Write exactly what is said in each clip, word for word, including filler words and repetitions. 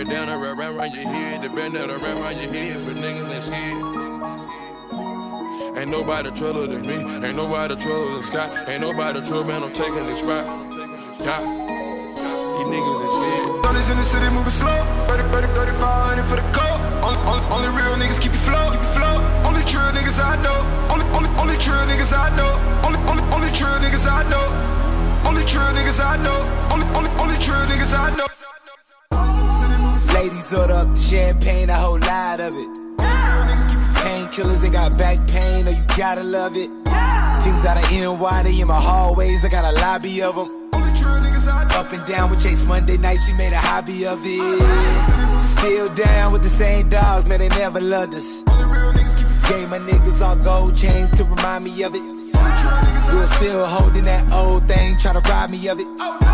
bandana wrap around your head, the bandana wrap around your head for niggas and shit. Ain't nobody truller than me, ain't nobody truller than Scott, ain't nobody truller, man, I'm taking this spot. Yeah, these niggas and shit. Donnies in the city moving slow, thirty, thirty, thirty-five hundred for the coat. Only, only, only real niggas keep you flow, keep you flow. Only true niggas I know, only, only, only true niggas I know, only, only, only true niggas I know, only true niggas I know, only, only, only true niggas I know. Ladies order up the champagne, a whole lot of it. Painkillers ain't got back pain, or you gotta love it. Things out of N Y, they in my hallways, I got a lobby of them. Up and down with Chase Monday nights, we made a hobby of it. Still down with the same dogs, man, they never loved us. Gave my niggas all gold chains to remind me of it. We were still holding that old thing, try to rob me of it.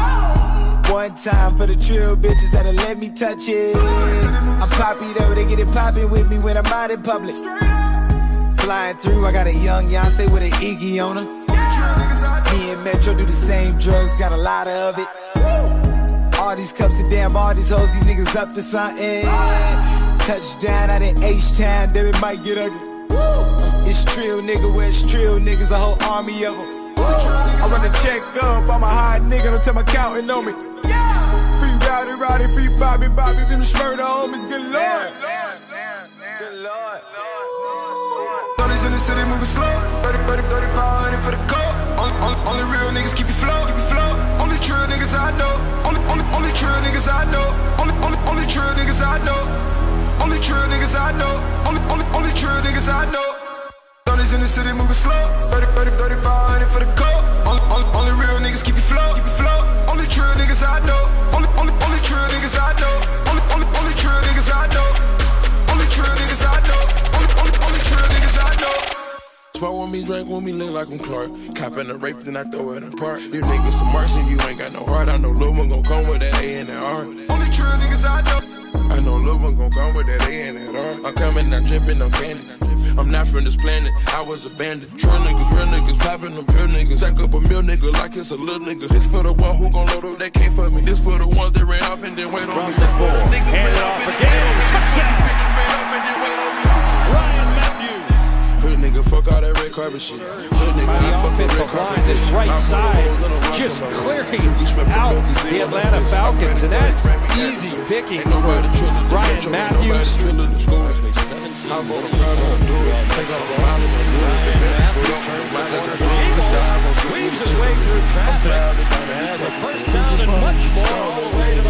One time for the trill bitches that'll let me touch it. I'm poppy though, they get it poppin' with me when I'm out in public. Flying through, I got a young Beyonce with an Iggy on her. Me and Metro do the same drugs, got a lot of it. All these cups of damn, all these hoes, these niggas up to something. Touchdown out in H-Town, then it might get ugly. It's trill nigga, where it's trill niggas, a whole army of them. I run the check up, I'm a hot nigga, don't tell my accountant on me. Free Rowdy Rowdy, free Bobby Bobby, them Schmurda homies, good lord. Good lord. Donnies in the city moving slow, thirty, thirty, thirty-five hundred for the coat. Only, only, only real niggas keep you flow, keep you flow. Only true niggas I know, only, only, only true niggas I know, only, only, only true niggas I know, only true niggas I know, only, only, only true niggas I know. Donnies in the city moving slow, thirty, thirty, thirty-five hundred for the coat. Only, only, only real niggas keep you flow, keep you flow. Only true niggas I know, only, only, only true niggas I know, only, only, only true niggas I know, only true niggas I know, only, only, only true niggas I know. Smoke with me, drink with me, look like I'm Clark. Copping the rape, then I throw it in park. You niggas some marks and you ain't got no heart. I know Lil' one gon' come with that A and that R. Only true niggas I know. I know Lil' one gon' come with that A and that R. I'm coming, I'm drippin', I'm candy. I'm not from this planet, I was abandoned. True niggas, real niggas, poppin' them pure niggas. Stack up a meal nigga like it's a little nigga. This for the one who gon' load up, they can't fuck me. This for the ones that ran off and then wait on me. This for the niggas hand it off again. Touchdown. Ryan Matthews. Hood nigga, fuck all that red carpet shit. Hood nigga, By the I fuck offensive line, this right side, just clearing out the Atlanta Falcons, and that's easy pickings for Ryan Matthews. Weaves his way through traffic and has a first down and much more all the way to the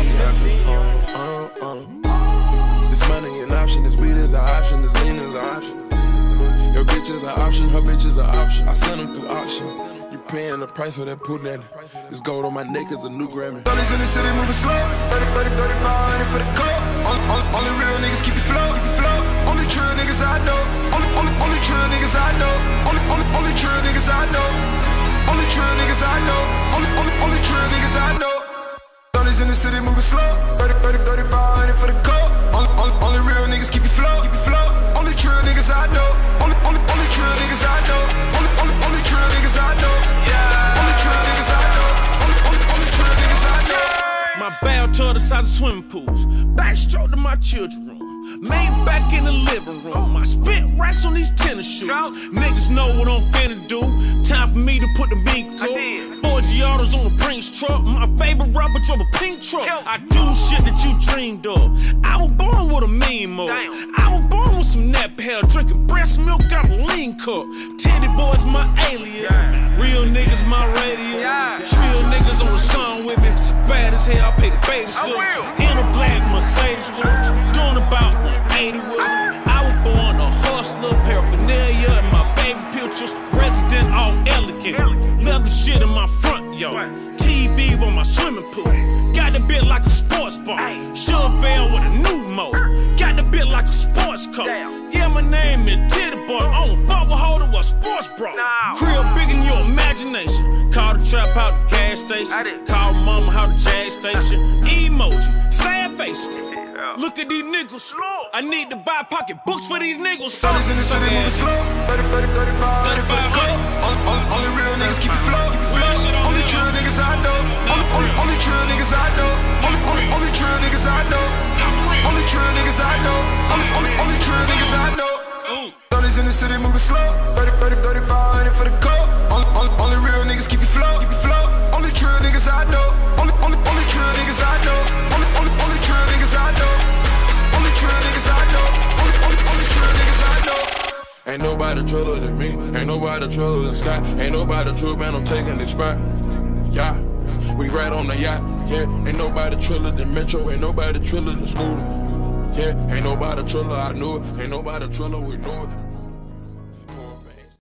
fifteen. This money an option, this weed is an option, this lean is an option. Your bitch is an option, her bitch is an option. I send them through auctions. You paying the price for that pudding. This gold on my neck is a new Grammy. Donnies in the city moving slow, thirty, thirty, thirty-five hundred for the coat. Only, only, only real niggas keep you flow, keep you flow. Only true niggas I know, only, only, only true niggas I know, only, only, only true niggas I know, only true niggas I know, only, only, only true niggas I know. Donnies in the city moving slow, thirty, thirty, thirty-five hundred for the coat. Only, only, only real niggas keep you flow, keep you flow. Only true niggas I know, only, only, only true niggas I know, only, only, only true niggas I know, yeah. Only true niggas I know, only, only, only true niggas I know. My barrel to the size of swimming pools, backstroke to my children's room. Made back in the living room. I spent racks on these tennis shoes. Niggas know what I'm finna do. Time for me to put the mink up. Four Giottos on the Brinks truck. My favorite rapper drove a pink truck. I do shit that you dreamed of. I was born with a mean mode. I was born with some nap hair, drinking breast milk out a lean cup. Titty boys my alias. Real niggas my radio. Trill niggas on the song with me. Bad as hell, I pay the baby still. In a black Mercedes with her. Doing about eighty with her. I was born a hustler, paraphernalia, and my baby pictures. Resident all elegant. Leather shit in my front yard. T V on my swimming pool. Got the bit like a sports bar. Chevelle with a new mode. Got the bit like a sports car. Yeah, my name is Titty Boy. I don't fuck with holder with a sports bra. Crib big in your imagination. Call the trap out the gas station. Call mama out the jazz station. Emoji, sad faces. Look at these niggas. I need to buy pocket books for these niggas. Donnies in the city moving slow, thirty, thirty, thirty-five hundred for the coat. Only, only, only real niggas keep you flow, keep you flow. Only true niggas I know, only, only, only true niggas I know, only, only, only true niggas I know. city moving slow. thirty, thirty, thirty-five hundred for the coat. Only, only, only real niggas keep you flow, keep you flow. Only true niggas I know. Only, only, only true niggas I know. Only, only, only true niggas I know. Only true niggas I know. Only, only, only true niggas I know. Ain't nobody truer than me. Ain't nobody truer than Scott. Ain't nobody true, man. I'm taking this spot. Yeah, we right on the yacht. Yeah, ain't nobody triller than Metro. Ain't nobody triller than Scooter. Yeah, ain't nobody triller. I knew it. Ain't nobody triller. We knew it.